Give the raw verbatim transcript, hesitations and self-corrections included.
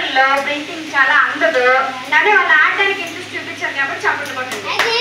లో బ్రీతింగ్ చాలా అందదు కానీ వాళ్ళు ఆడడానికి ఇంట్రెస్ట్ చూపించారు కాబట్టి చప్పట్లు కొట్టండి